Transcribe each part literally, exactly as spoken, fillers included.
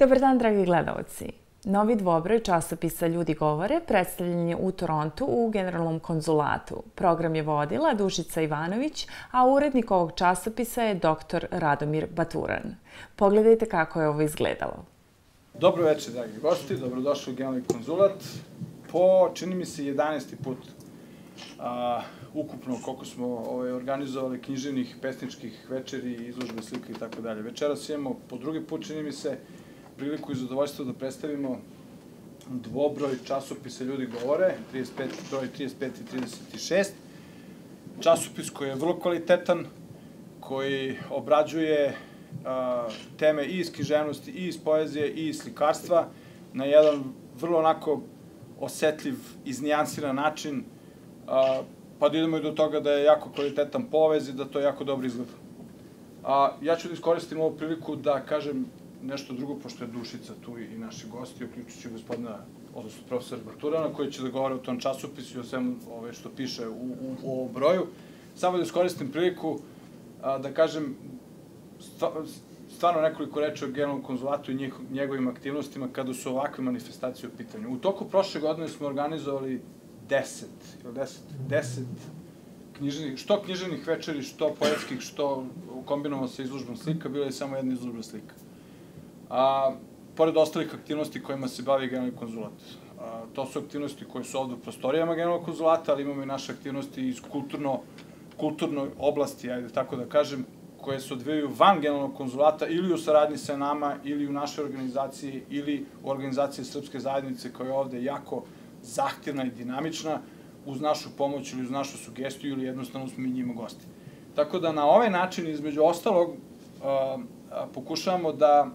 Dobar dan, dragi gledalci. Novi dvobroj časopisa Ljudi govore predstavljen je u Torontu u Generalnom konzulatu. Program je vodila Dušica Ivanović, a urednik ovog časopisa je doktor Radomir Baturan. Pogledajte kako je ovo izgledalo. Dobro večer, dragi gosti, dobrodošli u Generalni konzulat. Po, čini mi se, jedanaesti put ukupno koliko smo organizovali književnih, pesničkih večeri, izložbe slika i tako dalje. Večeras imamo po drugi put, čini mi se, priliku i zadovoljstvo da predstavimo dvobroj časopisa Ljudi govore, broj trideset pet i trideset šest. Časopis koji je vrlo kvalitetan, koji obrađuje teme i iz književnosti, i iz poezije, i iz slikarstva na jedan vrlo onako osetljiv, iznijansiran način, pa da idemo i do toga da je jako kvalitetan povez i da to jako dobro izgleda. Ja ću da iskoristim ovu priliku da kažem nešto drugo, pošto je Dušica tu i naši gosti, uključujući gospodina, odnosno profesora Baturana, koji će da govore o tom časopisu i o svemu što piše u ovom broju. Samo da iskoristim priliku da kažem stvarno nekoliko reči o Generalnom konzulatu i njegovim aktivnostima kada su ovakve manifestacije u pitanju. U toku prošle godine smo organizovali deset, deset književnih, što književnih večeri, što poetskih, što kombinovano sa izložbom slika, bila je samo jedna izložba slika. Pored ostalih aktivnosti kojima se bavi Generalni konzulat. To su aktivnosti koje su ovde u prostorijama Generalnog konzulata, ali imamo i naše aktivnosti iz kulturnoj oblasti, ajde tako da kažem, koje se odvijaju van Generalnog konzulata ili u saradnji sa nama, ili u našoj organizaciji, ili u organizaciji Srpske zajednice koja je ovde jako zahtevna i dinamična, uz našu pomoć ili uz našu sugestiju ili jednostavno smo mi njima gosti. Tako da na ovaj način, između ostalog, pokušavamo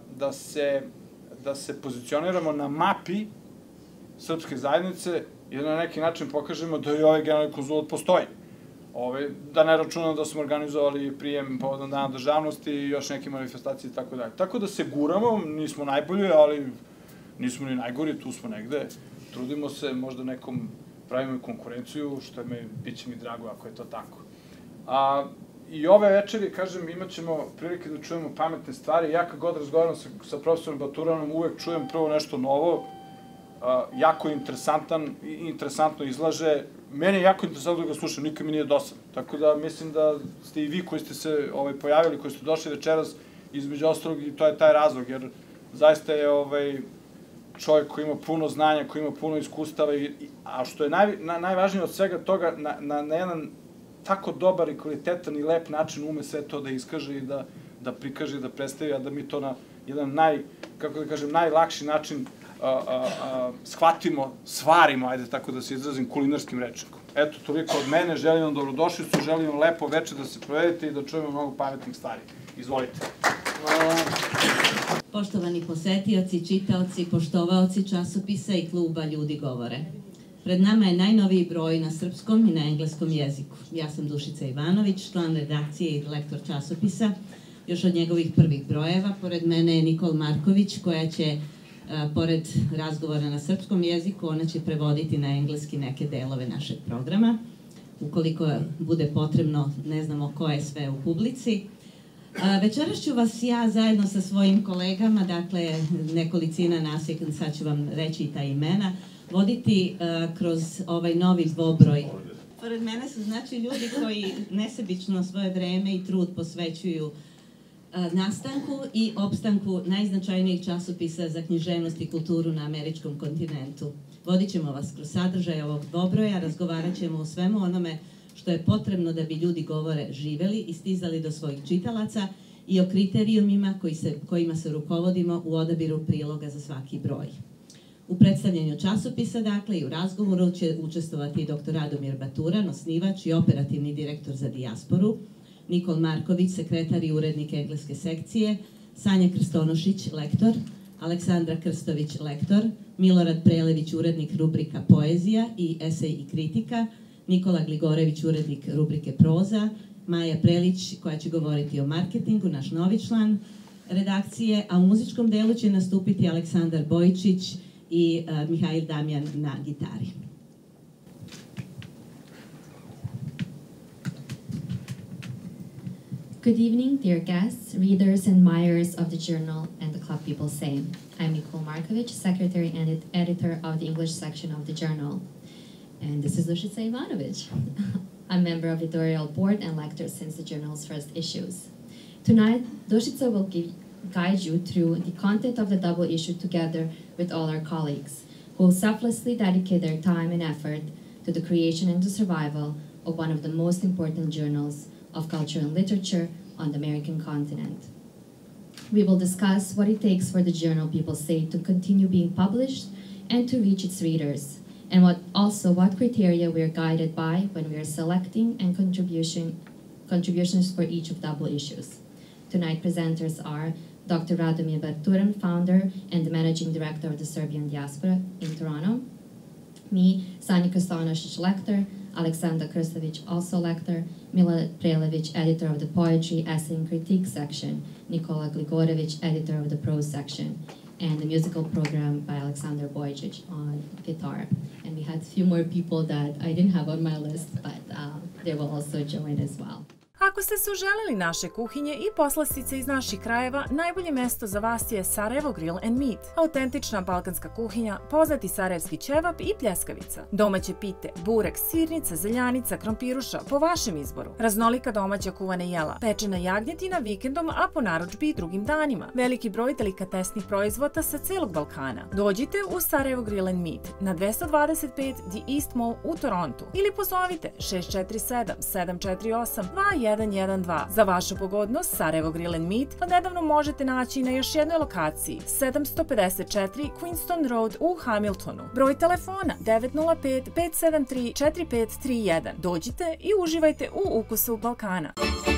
da se pozicioniramo na mapi Srpske zajednice i da na neki način pokažemo da i ovaj Generalni konzulat postoji. Da ne računam da smo organizovali prijem povodom Dana državnosti i još neke manifestacije i tako dalje. Tako da se guramo, nismo najbolji, ali nismo ni najgori, tu smo negde. Trudimo se, možda nekom pravimo i konkurenciju, što bit će mi drago ako je to tako. I ove večeri, kažem, imat ćemo prilike da čujemo pametne stvari. Ja kad god razgovaram sa profesorom Baturanom, uvek čujem prvo nešto novo, jako interesantno izlaže. Meni je jako interesantno da ga slušam, nikad mi nije dosadno. Tako da mislim da ste i vi koji ste se pojavili, koji ste došli večeras, između ostalog, i to je taj razlog, jer zaista je čovjek koji ima puno znanja, koji ima puno iskustava, a što je najvažnije od svega toga, na jedan tako dobar i kvalitetan i lep način ume sve to da iskaže i da prikaže i da predstavi, a da mi to na jedan naj, kako da kažem, najlakši način shvatimo, svarimo, ajde tako da se izrazim, kulinarskim rečnikom. Eto, toliko od mene, želim vam dobrodošlicu, želim vam lepo večer da se provedete i da čujemo mnogo pametnih stvari. Izvolite. Poštovani posetioci, čitaoci, poštovaoci časopisa i kluba Ljudi govore. Pred nama je najnoviji broj na srpskom i na engleskom jeziku. Ja sam Dušica Ivanović, član redakcije i lektor časopisa, još od njegovih prvih brojeva. Pored mene je Nikol Marković, koja će, pored razgovora na srpskom jeziku, ona će prevoditi na engleski neke delove našeg programa. Ukoliko bude potrebno, ne znamo ko je sve u publici. Večeras ću vas ja zajedno sa svojim kolegama, dakle nekolicina nas je, sad ću vam reći i ta imena, voditi kroz ovaj novi dvobroj. Pored mene su znači ljudi koji nesebično svoje vreme i trud posvećuju nastanku i opstanku najznačajnijih časopisa za književnost i kulturu na američkom kontinentu. Vodit ćemo vas kroz sadržaj ovog dvobroja, razgovarat ćemo o svemu onome što je potrebno da bi Ljudi govore živeli i stizali do svojih čitalaca i o kriterijumima kojima se rukovodimo u odabiru priloga za svaki broj. U predstavljanju časopisa, dakle, i u razgovoru će učestvovati doktor Radomir Baturan, osnivač i operativni direktor za dijasporu, Nikol Marković, sekretar i urednik engleske sekcije, Sanja Krstonošić, lektor, Aleksandra Krstović, lektor, Milorad Prelević, urednik rubrika Poezija i esej i kritika, Nikola Gligorević, urednik rubrike Proza, Maja Prelić, koja će govoriti o marketingu, naš novi član redakcije, a u muzičkom delu će nastupiti Aleksandar Bojičić i Mihajl Damjan na gitari. Good evening, dear guests, readers, and admirers of the journal and the Club People Say. I'm Nicole Markovic, Secretary and ed Editor of the English section of the journal. And this is Dušica Ivanović. I'm member of the editorial board and lecturer since the journal's first issues. Tonight, Dušica will give, guide you through the content of the double issue together with all our colleagues, who will selflessly dedicate their time and effort to the creation and the survival of one of the most important journals of culture and literature on the American continent. We will discuss what it takes for the journal People Say to continue being published and to reach its readers, and what also what criteria we are guided by when we are selecting and contribution, contributions for each of double issues. Tonight presenters are Doctor Radomir Barturan, founder and the managing director of the Serbian diaspora in Toronto, me, Sanja Krstonošić, lector, Aleksandar Krstović, also lector, Milad Prelević, editor of the Poetry, Essay and Critique section, Nikola Gligorović, editor of the Prose section, and the musical program by Aleksandar Bojčić on guitar. And we had a few more people that I didn't have on my list, but uh, they will also join as well. Ako ste se uželeli naše kuhinje i poslastice iz naših krajeva, najbolje mesto za vas je Sarajevo Grill and Meat. Autentična balkanska kuhinja, poznati sarajevski ćevap i pljeskavica. Domaće pite, burek, sirnica, zeljanica, krompiruša, po vašem izboru. Raznolika domaća kuvana jela, pečena jagnjetina vikendom, a po narudžbi i drugim danima. Veliki broj delikatesnih proizvoda sa celog Balkana. Dođite u Sarajevo Grill and Meat na dvesta dvadeset pet The East Mall u Torontu ili pozovite šest četiri sedam, sedam četiri osam, dva jedan jedan dva. Za vašu pogodnost, Sarajevo Grill and Meat odnedavno možete naći na još jednoj lokaciji, sedamsto pedeset četiri Queenston Road u Hamiltonu. Broj telefona devet nula pet, pet sedam tri, četiri pet tri jedan. Dođite i uživajte u ukusu Balkana.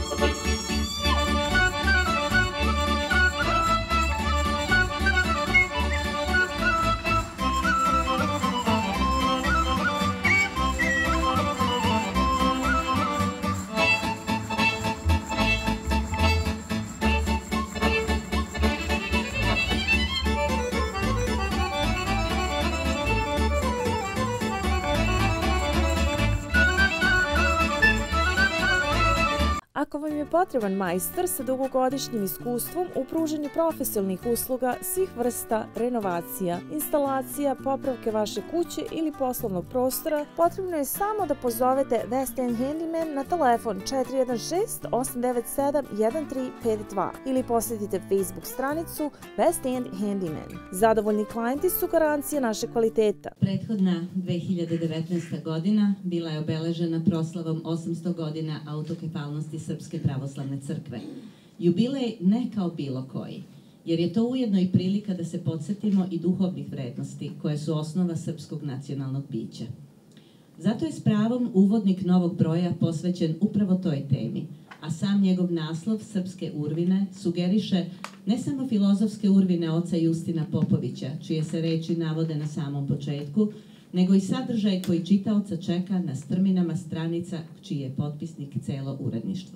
Ako vam je potreban majstor sa dugogodišnjim iskustvom u pružanju profesionalnih usluga svih vrsta renovacija, instalacija, popravke vaše kuće ili poslovnog prostora, potrebno je samo da pozovete West End Handyman na telefon četiri jedan šest, osam devet sedam, jedan tri pet dva ili posjetite Facebook stranicu West End Handyman. Zadovoljni klijenti su garancija naše kvaliteta. Prethodna dve hiljade devetnaesta. godina bila je obeležena proslavom osamsto godina autokefalnosti Srpske pravoslavne crkve. Jubilej ne kao bilo koji, jer je to ujedno i prilika da se podsjetimo i duhovnih vrednosti koje su osnova srpskog nacionalnog bića. Zato je s pravom uvodnik novog broja posvećen upravo toj temi, a sam njegov naslov Srpske urvine sugeriše ne samo filozofske urvine oca Justina Popovića, čije se reči navode na samom početku, nego i sadržaj koji čitaoca čeka na strminama stranica čiji je potpisnik celo uredništvo.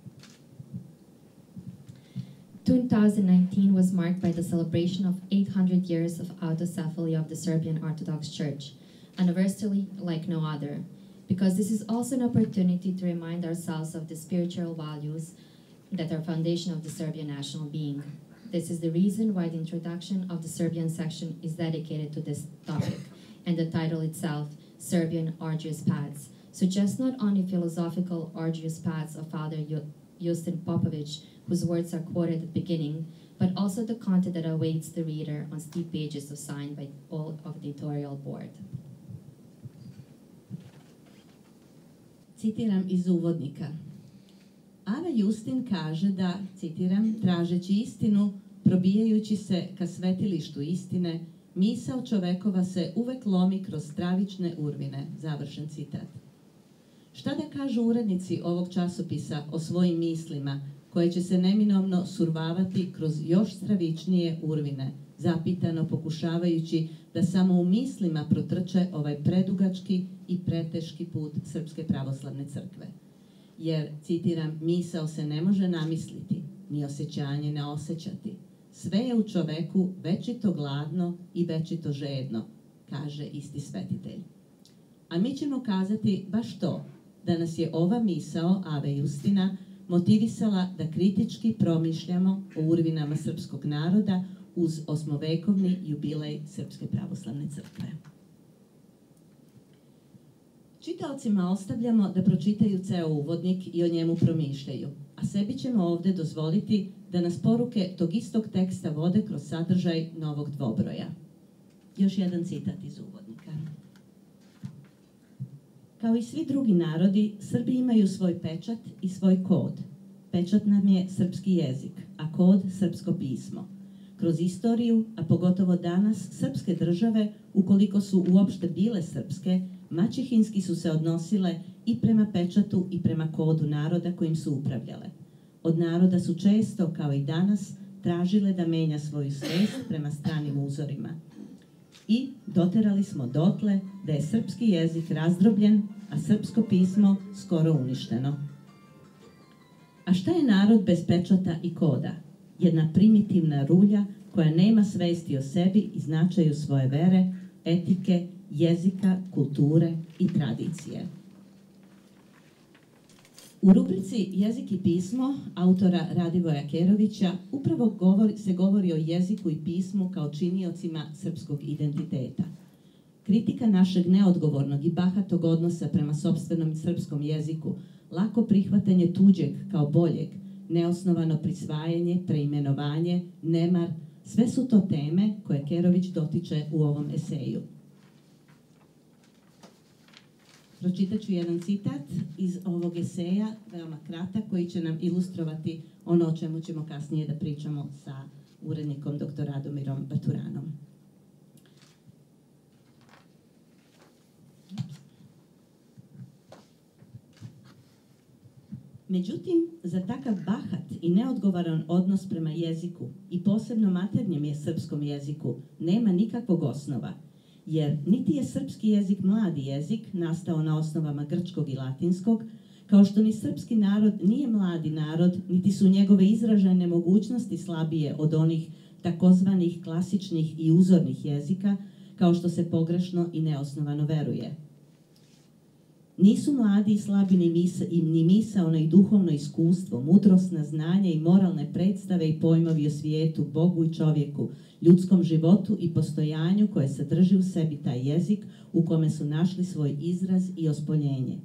two thousand nineteen was marked by the celebration of eight hundred years of autocephaly of the Serbian Orthodox Church, anniversary like no other, because this is also an opportunity to remind ourselves of the spiritual values that are foundation of the Serbian national being. This is the reason why the introduction of the Serbian section is dedicated to this topic, and the title itself, Serbian Arduous Paths, suggests not only philosophical arduous paths of Father Justin Popović, whose words are quoted at the beginning, but also the content that awaits the reader on steep pages of signed by all of the editorial board. Citiram iz uvodnika. Ava Justin kaže da, citiram, tražeći istinu, probijajući se ka svetilištu istine, misao čovekova se uvek lomi kroz stravične urvine, završen citat. Šta da kažu urednici ovog časopisa o svojim mislima, koje će se neminovno survavati kroz još stravičnije urvine, zapitano pokušavajući da samo u mislima protrče ovaj predugački i preteški put Srpske pravoslavne crkve. Jer, citiram, misao se ne može namisliti, ni osjećanje ne osjećati. Sve je u čoveku večito gladno i večito žedno, kaže isti svetitelj. A mi ćemo kazati baš to, da nas je ova misao Ave Justina motivisala da kritički promišljamo o urvinama srpskog naroda uz osmovekovni jubilej Srpske pravoslavne crkve. Čitaocima ostavljamo da pročitaju ceo uvodnik i o njemu promišljaju, a sebi ćemo ovde dozvoliti da nas poruke tog istog teksta vode kroz sadržaj novog dvobroja. Još jedan citat iz uvodnika. Kao i svi drugi narodi, Srbi imaju svoj pečat i svoj kod. Pečat nam je srpski jezik, a kod srpsko pismo. Kroz istoriju, a pogotovo danas, srpske države, ukoliko su uopšte bile srpske, maćehinski su se odnosile i prema pečatu i prema kodu naroda kojim su upravljale. Od naroda su često, kao i danas, tražile da menja svoju svest prema stranim uzorima. I doterali smo dotle da je srpski jezik razdrobljen, a srpsko pismo skoro uništeno. A šta je narod bez pečata i koda? Jedna primitivna rulja koja nema svesti o sebi i značaju svoje vere, etike, jezika, kulture i tradicije. U rubrici Jezik i pismo autora Radivoja Kerovića upravo govori, se govori o jeziku i pismu kao činiocima srpskog identiteta. Kritika našeg neodgovornog i bahatog odnosa prema sopstvenom srpskom jeziku, lako prihvatanje tuđeg kao boljeg, neosnovano prisvajanje, preimenovanje, nemar, sve su to teme koje Kerović dotiče u ovom eseju. Pročitat ću jedan citat iz ovog eseja, veoma kratak, koji će nam ilustrovati ono o čemu ćemo kasnije da pričamo sa urednikom doktor Radomirom Baturanom. Međutim, za takav bahat i neodgovoran odnos prema jeziku i posebno maternjem je srpskom jeziku nema nikakvog osnova, jer niti je srpski jezik mladi jezik, nastao na osnovama grčkog i latinskog, kao što ni srpski narod nije mladi narod, niti su njegove izražajne mogućnosti slabije od onih takozvanih klasičnih i uzornih jezika, kao što se pogrešno i neosnovano veruje. Nisu mladi i slabi ni, misa, ni misaono i duhovno iskustvo, mudrosna znanja i moralne predstave i pojmovi o svijetu, Bogu i čovjeku, ljudskom životu i postojanju koje sadrži u sebi taj jezik u kome su našli svoj izraz i ospoljenje.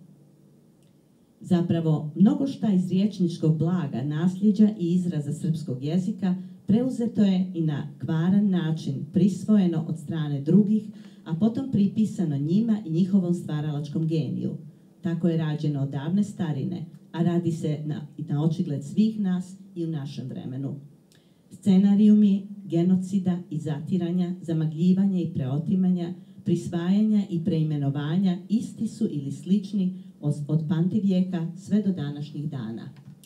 Zapravo, mnogo šta iz riječničkog blaga, nasljeđa i izraza srpskog jezika preuzeto je i na kvaran način prisvojeno od strane drugih, a potom pripisano njima i njihovom stvaralačkom geniju. Tako je rađeno od davne starine, a radi se na, na očigled svih nas i u našem vremenu. Scenarijumi genocida i zatiranja, zamagljivanja i preotimanja, prisvajanja i preimenovanja isti su ili slični od, od pamtivijeka sve do današnjih dana.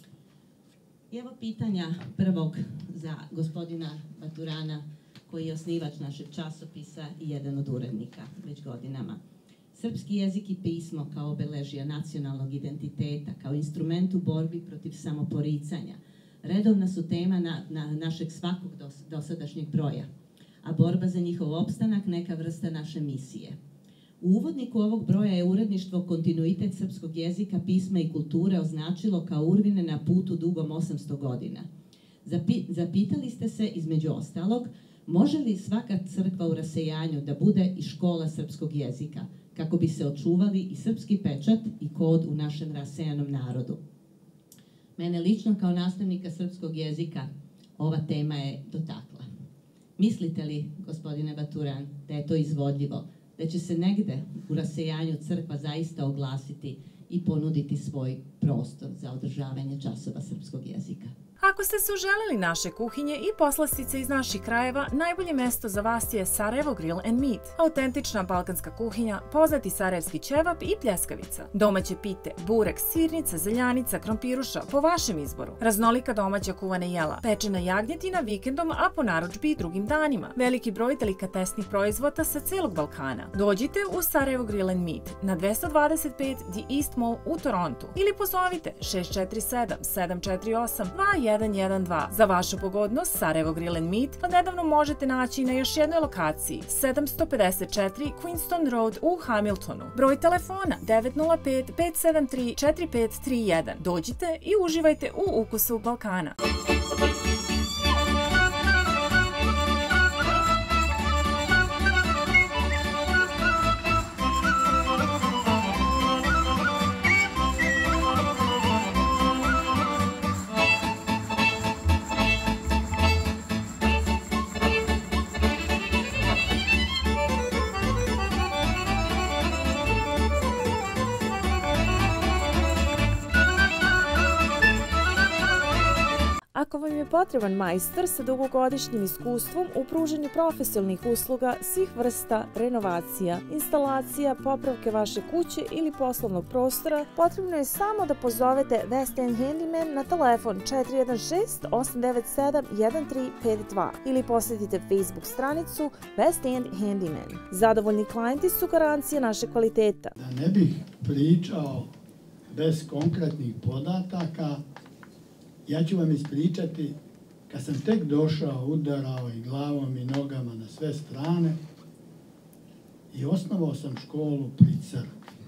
I evo pitanja prvog za gospodina Baturana, koji je osnivač našeg časopisa i jedan od urednika već godinama. Srpski jezik i pismo kao obeležija nacionalnog identiteta, kao instrument u borbi protiv samoporicanja, redovna su tema na, na našeg svakog dos, dosadašnjeg broja, a borba za njihov opstanak neka vrsta naše misije. U uvodniku ovog broja je uredništvo kontinuitet srpskog jezika, pisma i kulture označilo kao urvine na putu dugom osamsto godina. Zapi, zapitali ste se, između ostalog, može li svaka crkva u rasejanju da bude i škola srpskog jezika, kako bi se očuvali i srpski pečat i kod u našem rasejanom narodu? Mene lično kao nastavnika srpskog jezika ova tema je dotakla. Mislite li, gospodine Baturan, da je to izvodljivo, da će se negde u rasejanju crkva zaista oglasiti i ponuditi svoj prostor za održavanje časova srpskog jezika? Ako ste se uželeli naše kuhinje i poslastice iz naših krajeva, najbolje mesto za vas je Sarajevo Grill and Meat. Autentična balkanska kuhinja, poznati sarajevski ćevap i pljeskavica. Domaće pite, burek, sirnica, zeljanica, krompiruša, po vašem izboru. Raznolika domaća kuvana jela, pečena jagnjetina vikendom, a po narudžbi i drugim danima. Veliki broj delikatesnih proizvoda sa celog Balkana. Dođite u Sarajevo Grill and Meat na dvesta dvadeset pet The East Mall u Torontu ili pozovite šest četiri sedam sedam četiri osam dva jedan jedan jedan dva. Za vašu pogodnost, Sarajevo Grill and Meat odnedavno možete naći na još jednoj lokaciji, sedamsto pedeset četiri Queenston Road u Hamiltonu. Broj telefona devet nula pet pet sedam tri četiri pet tri jedan. Dođite i uživajte u ukusu Balkana. Ako vam je potreban majstor sa dugogodišnjim iskustvom u pružanju profesionalnih usluga svih vrsta renovacija, instalacija, popravke vaše kuće ili poslovnog prostora, potrebno je samo da pozovete West End Handyman na telefon četiri jedan šest osam devet sedam jedan tri pet dva ili posjetite Facebook stranicu West End Handyman. Zadovoljni klijenti su garancija našeg kvaliteta. Da ne bih pričao bez konkretnih podataka, ja ću vam ispričati kad sam tek došao, udarao i glavom i nogama na sve strane i osnovao sam školu pri crkvi.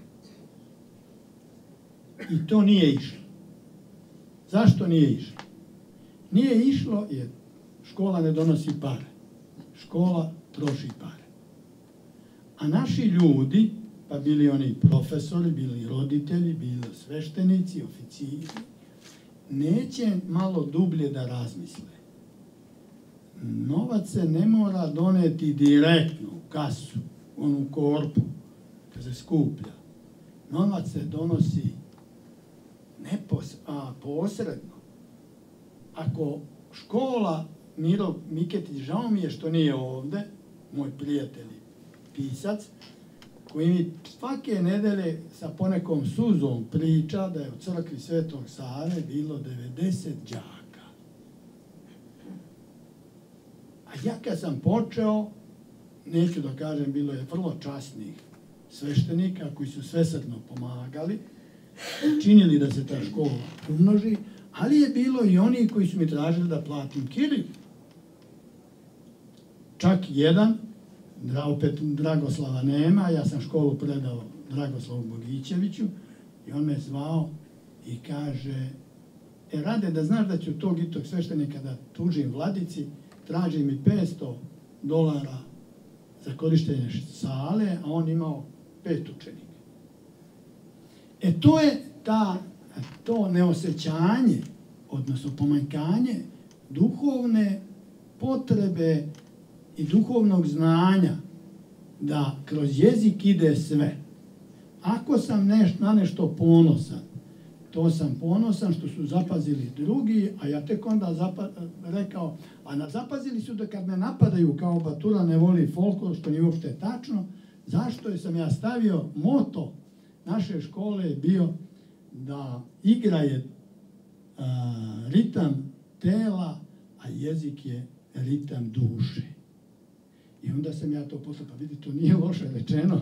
I to nije išlo. Zašto nije išlo? Nije išlo jer škola ne donosi pare. Škola troši pare. A naši ljudi, pa bili oni profesori, bili roditelji, bili sveštenici, oficiri, neće malo dublje da razmisle. Novac se ne mora doneti direktno u kasu, onu korpu, kad se skuplja. Novac se donosi nepos, a, posredno. Ako škola, Miro Miketić, žao mi je što nije ovde, moj prijatelj, pisac, koji mi svake nedelje sa ponekom suzom priča da je u crkvi Svetog Save bilo devedeset đaka. A ja kad sam počeo, neću da kažem, bilo je vrlo časnih sveštenika koji su svesrdno pomagali, činili da se ta škola umnoži, ali je bilo i oni koji su mi tražili da platim kiriju. Čak jedan, opet Dragoslava nema, ja sam školu predao Dragoslavu Bogićeviću i on me zvao i kaže, e Rade, da znaš da ću tog i tog sveštenika da tužim vladici, traži mi petsto dolara za korištenje sale, a on imao pet učenika. E to je ta, to neosjećanje, odnosno pomanjkanje duhovne potrebe i duhovnog znanja da kroz jezik ide sve. Ako sam neš, na nešto ponosan, to sam ponosan što su zapazili drugi, a ja tek onda zapa, rekao, a na, zapazili su da kad me napadaju kao Batura ne voli folklor, što nije uopšte tačno, zašto je sam ja stavio moto naše škole je bio da igra je a, ritam tela, a jezik je ritam duše. I onda sam ja to posle, pa vidi, to nije loše rečeno.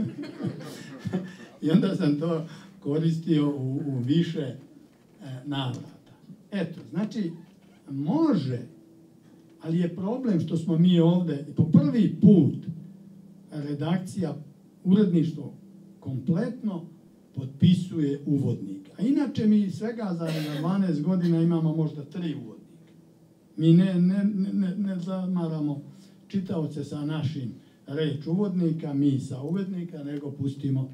I onda sam to koristio u, u više e, navrata. Eto, znači, može, ali je problem što smo mi ovde, po prvi put redakcija, uredništvo kompletno potpisuje uvodnik. A inače mi svega za dvanaest godina imamo možda tri uvodnika. Mi ne, ne, ne, ne zamaramo čitaoce sa našim reč uvodnika, mi sa uvodnika, nego pustimo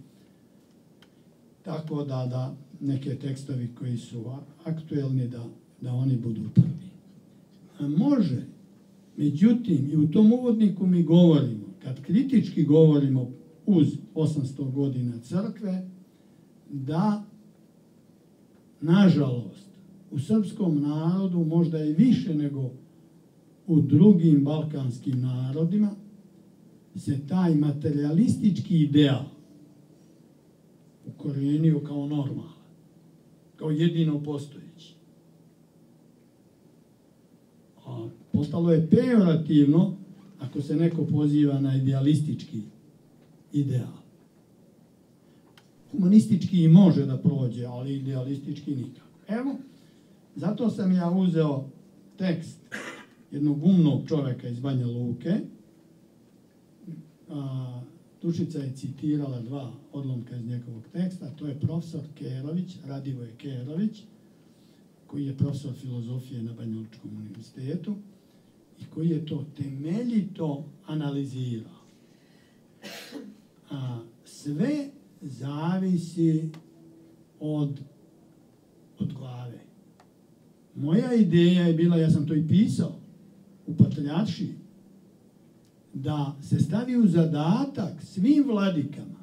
tako da, da neke tekstovi koji su aktuelni, da, da oni budu prvi. A može, međutim, i u tom uvodniku mi govorimo, kad kritički govorimo uz osamsto godina crkve, da, nažalost, u srpskom narodu možda i više nego u drugim balkanskim narodima se taj materialistički ideal ukorijenio kao normalan, kao jedino postojeći. A postalo je pejorativno ako se neko poziva na idealistički ideal. Humanistički i može da prođe, ali idealistički nikako. Evo, Zato sam ja uzeo tekst jednog umnog čoveka iz Banja Luke. A, Dušica je citirala dva odlomka iz njegovog teksta, to je profesor Kerović, Radivoje Kerović, koji je profesor filozofije na Banjalučkom univerzitetu i koji je to temeljito analizirao. A, sve zavisi od, od glave. Moja ideja je bila, ja sam to i pisao u Patrijaršiji, da se stavi u zadatak svim vladikama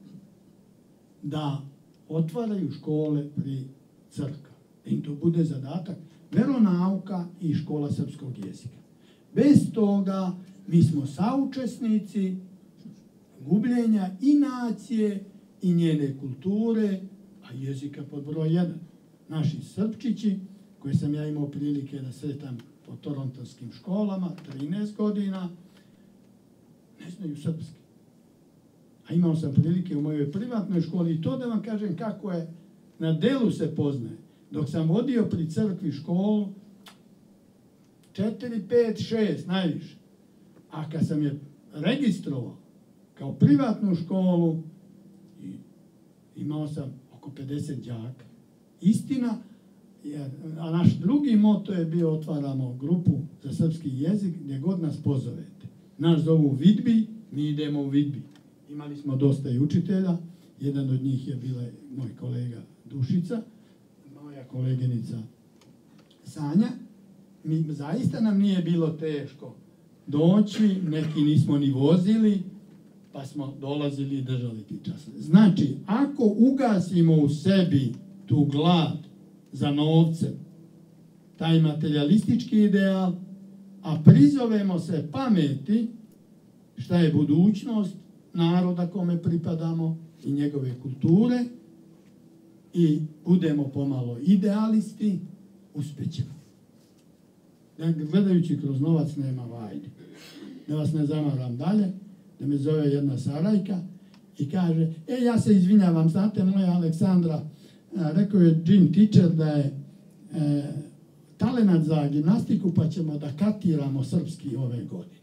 da otvaraju škole pri crkvi. Da im to bude zadatak veronauka i škola srpskog jezika. Bez toga mi smo saučesnici gubljenja i nacije i njene kulture, a jezika pod broj jedan. Naši Srpčići, koje sam ja imao prilike da sretam po torontonskim školama, trinaest godina, ne znaju srpski. A imao sam prilike u mojoj privatnoj školi i to da vam kažem kako je, na delu se poznaje. Dok sam vodio pri crkvi školu, četiri, pet, šest, najviše. A kad sam je registrovao kao privatnu školu, imao sam oko pedeset đaka. Istina, a naš drugi moto je bio otvaramo grupu za srpski jezik gdje god nas pozovete. Nas zovu Vidbi, mi idemo u Vidbi. Imali smo dosta i učitelja, jedan od njih je bila moj kolega Dušica, moja koleginica Sanja. Mi, zaista nam nije bilo teško doći, neki nismo ni vozili, pa smo dolazili i držali ti časove. Znači, ako ugasimo u sebi tu glad za novcem, taj materialistički ideal, a prizovemo se pameti šta je budućnost naroda kome pripadamo i njegove kulture i budemo pomalo idealisti, uspećemo. Gledajući kroz novac nema vajde. Da vas ne zamaram dalje, da me zove jedna Sarajka i kaže, e, ja se izvinjavam, znate, moja Aleksandra, rekao je gym teacher da je e, talenat za gimnastiku, pa ćemo da katiramo srpski ove godine.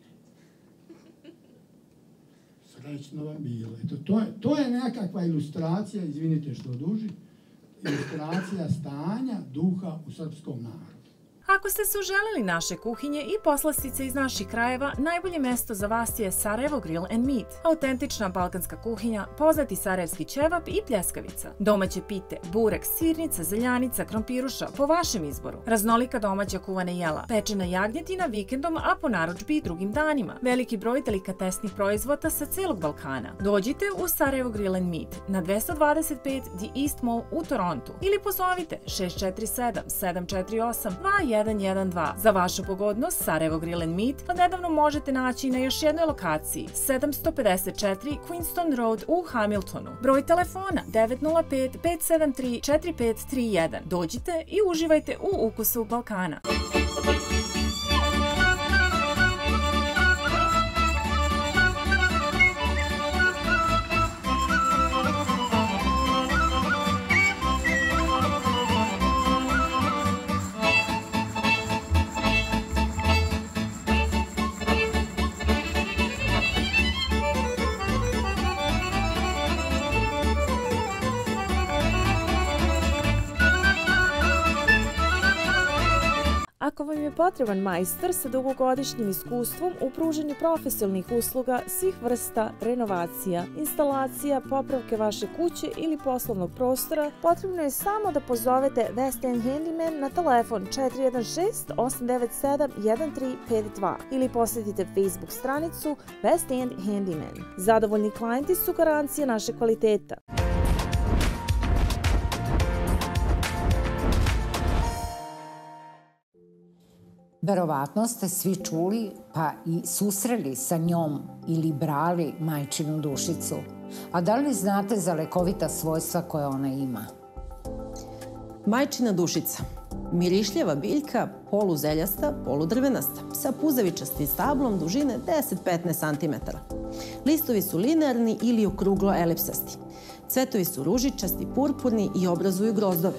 Srećno vam bilo. Eto, to, je, to je nekakva ilustracija, izvinite što duži, ilustracija stanja duha u srpskom narodu. Ako ste se uželeli naše kuhinje i poslastice iz naših krajeva, najbolje mesto za vas je Sarajevo Grill and Meat. Autentična balkanska kuhinja, poznati sarajevski ćevap i pljeskavica. Domaće pite, burek, sirnica, zeljanica, krompiruša, po vašem izboru. Raznolika domaća kuvana jela, pečena jagnjetina vikendom, a po narudžbi i drugim danima. Veliki broj delikatesnih proizvoda sa celog Balkana. Dođite u Sarajevo Grill and Meat na dvesta dvadeset pet The East Mall u Torontu ili pozovite šest četiri sedam, sedam četiri osam, dva jedan jedan dva. Za vašu pogodnost, Sarajevo Grill and Meat nedavno možete naći na još jednoj lokaciji, sedamsto pedeset četiri Queenston Road u Hamiltonu. Broj telefona devet nula pet, pet sedam tri, četiri pet tri jedan. Dođite i uživajte u ukusu Balkana. Ako vam je potreban majstor sa dugogodišnjim iskustvom u pružanju profesionalnih usluga svih vrsta renovacija, instalacija, popravke vaše kuće ili poslovnog prostora, potrebno je samo da pozovete West End Handyman na telefon četiri jedan šest, osam devet sedam, jedan tri pet dva ili posjetite Facebook stranicu West End Handyman. Zadovoljni klijenti su garancija našeg kvaliteta. Verovatno ste svi čuli pa i susreli sa njom ili brali majčinu dušicu. A da li znate za lekovita svojstva koje ona ima? Majčina dušica. Mirišljava biljka, poluzeljasta, poludrvenasta, sa puzavičastim stablom dužine deset do petnaest centimetara. Listovi su linearni ili okruglo elipsasti. Cvetovi su ružičasti, purpurni i obrazuju grozdove.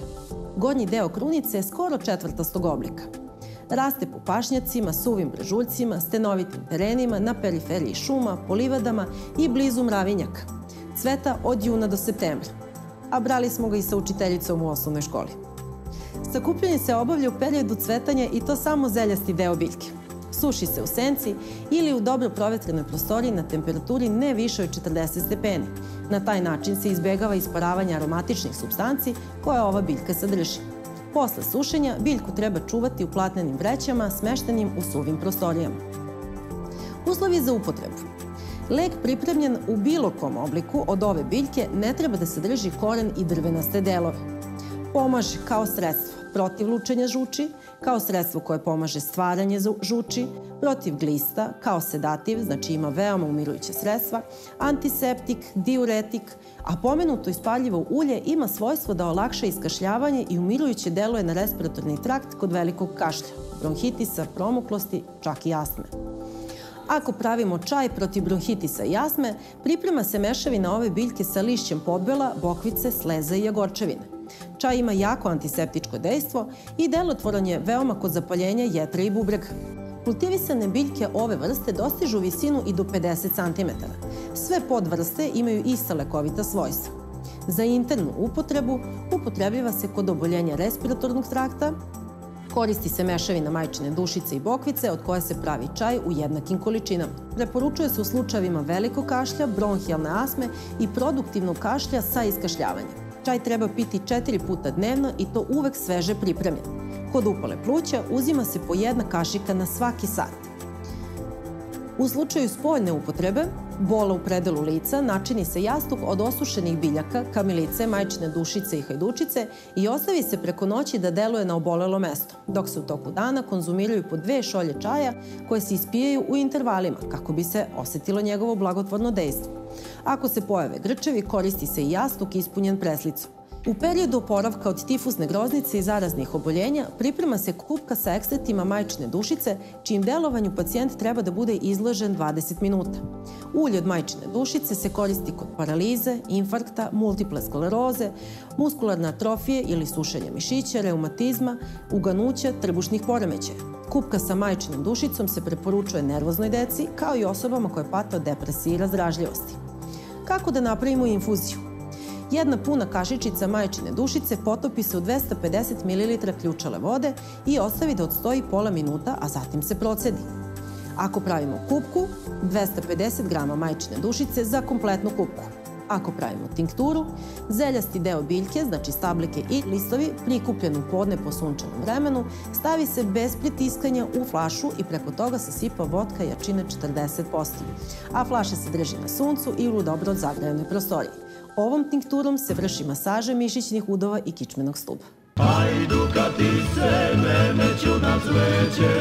Gornji deo krunice je skoro četvrtastog oblika. Raste po pašnjacima, suvim brežuljcima, stenovitim terenima, na periferiji šuma, po livadama i blizu mravinjaka. Cveta od juna do septembra, a brali smo ga i sa učiteljicom u osnovnoj školi. Sakupljanje se obavlja u periodu cvetanja i to samo zeljasti deo biljke. Suši se u senci ili u dobro provetrenoj prostoriji na temperaturi ne više od četrdeset stepeni. Na taj način se izbegava isparavanje aromatičnih supstanci koje ova biljka sadrži. Posle sušenja biljku treba čuvati u platnenim vrećama smeštenim u suvim prostorijama. Uslovi za upotrebu. Lek pripremljen u bilo kom obliku od ove biljke ne treba da sadrži koren i drvenaste delove. Pomaže kao sredstvo protiv lučenja žuči, kao sredstvo koje pomaže stvaranje žuči, protiv glista, kao sedativ, znači ima veoma umirujuće sredstva, antiseptik, diuretik, a pomenuto ispaljivo ulje ima svojstvo da olakša iskašljavanje i umirujuće deluje na respiratorni trakt kod velikog kašlja, bronhitisa, promuklosti, čak i astme. Ako pravimo čaj protiv bronhitisa i astme, priprema se mešavina ove biljke sa lišćem podbela, bokvice, sleza i jagorčevine. Čaj ima jako antiseptičko dejstvo i delotvoran je veoma kod zapaljenja jetre i bubrega. Kultivisane biljke ove vrste dostižu visinu i do pedeset centimetara. Sve podvrste imaju ista lekovita svojstva. Za internu upotrebu upotrebljiva se kod oboljenja respiratornog trakta, koristi se mešavina majčine dušice i bokvice od koje se pravi čaj u jednakim količinama. Preporučuje se u slučajevima velikog kašlja, bronhijalne astme i produktivnog kašlja sa iskašljavanjem. Čaj treba piti četiri puta dnevno i to uvek sveže pripremljen. Kod upale pluća uzima se po jedna kašika na svaki sat. U slučaju spoljne upotrebe, bola u predelu lica, načini se jastuk od osušenih biljaka, kamilice, majčine dušice i hajdučice i ostavi se preko noći da deluje na obolelo mesto, dok se u toku dana konzumiraju po dve šolje čaja koje se ispijaju u intervalima kako bi se osetilo njegovo blagotvorno dejstvo. Ako se pojave grčevi, koristi se i jastuk ispunjen preslicom. U periodu oporavka od tifusne groznice i zaraznih oboljenja priprema se kupka sa ekstraktima majčine dušice, čijim delovanju pacijent treba da bude izložen dvadeset minuta. Ulje od majčine dušice se koristi kod paralize, infarkta, multiple skleroze, muskularne atrofije ili sušenja mišića, reumatizma, uganuća, trbušnih poremećaja. Kupka sa majčinom dušicom se preporučuje nervoznoj deci, kao i osobama koje pate od depresije i razdražljivosti. Kako da napravimo infuziju? Jedna puna kašičica majčine dušice potopi se u dvesta pedeset mililitara ključale vode i ostavi da odstoji pola minuta, a zatim se procedi. Ako pravimo kupku, dvesta pedeset grama majčine dušice za kompletnu kupku. Ako pravimo tinkturu, zeljasti deo biljke, znači stablike i listovi, prikupljen u podne po sunčanom vremenu, stavi se bez pritiskanja u flašu i preko toga se sipa votka jačine četrdeset posto. A flaša se drži na suncu ili u dobro zagrejanoj prostoriji. Ovom tinkturom se vrši masaža mišićnih udova i kičmenog stuba. Hajdukatice, meme ću na cveće,